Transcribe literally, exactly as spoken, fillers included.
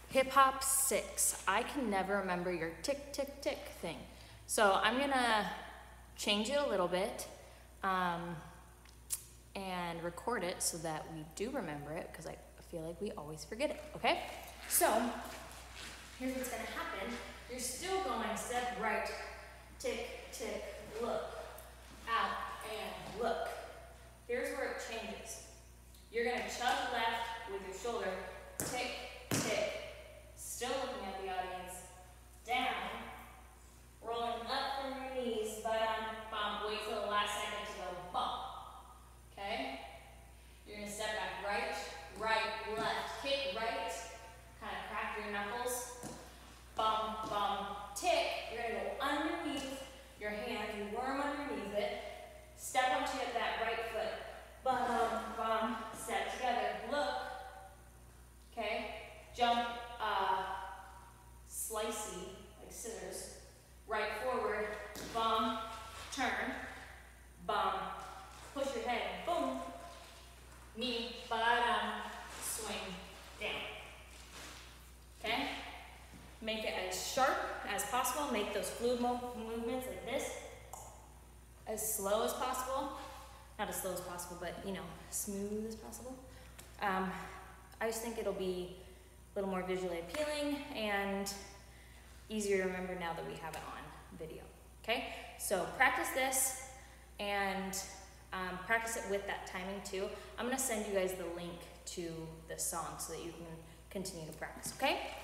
Hip hop six. I can never remember your tick, tick, tick thing. So I'm gonna change it a little bit um, and record it so that we do remember it, because I feel like we always forget it, okay? So here's what's gonna happen. You're still going step right, tick, tick, look, out, and look. Here's where it changes. You're gonna chug left with your shoulder, tick, tick, still looking at the audience, down, rolling up from your knees, bottom, bump, wait till the last second to go bump, okay? You're gonna step back right, right, left, kick right, kind of crack your knuckles, bump, bump, tick. You're gonna go underneath your hand, you worm underneath it, step onto that right foot, bum, bum, step together, look, okay? Jump, uh, slicey, like scissors, right forward, bum, turn, bum, push your head, boom, knee, bottom, swing, down, okay? Make it as sharp as possible, make those fluid mo movements like this, as slow as possible, not as slow as possible, but you know, smooth as possible. Um, I just think it'll be a little more visually appealing and easier to remember now that we have it on video, okay? So practice this and um, practice it with that timing too. I'm gonna send you guys the link to the song so that you can continue to practice, okay?